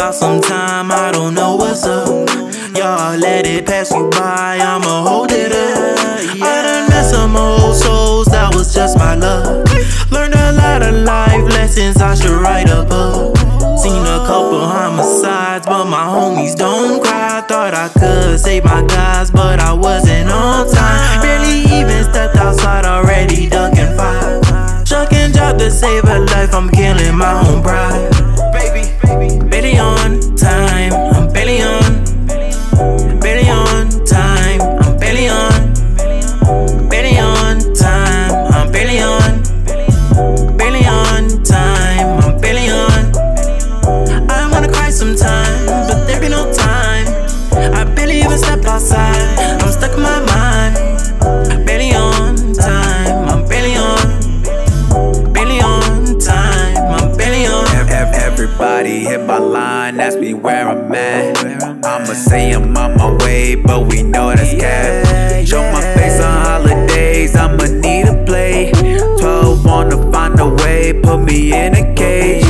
out some time, I don't know what's up. Y'all let it pass you by, I'ma hold it up. I done met some old souls, that was just my luck. Learned a lot of life lessons I should write a book. Seen a couple homicides, but my homies don't cry. Thought I could save my guys, but I wasn't on time. Barely even stepped outside, already ducking fire. Chuck and drop to save a life, I'm killing my own pride. Barely on time, I'm barely on. Barely on time, I'm barely on. Barely on time, I'm barely on. Barely on time, I'm barely on. I wanna cry sometimes, but there be no time. I barely even stepped outside, I'm stuck in my mind. Barely on time, I'm barely on. Barely on time, I'm barely on. Everybody hit my line, ask me where I'm at. I'ma say I'm on my way, but we know that's cap. Show my face on holidays, I'ma need a play. 12 wanna find a way, put me in a cage.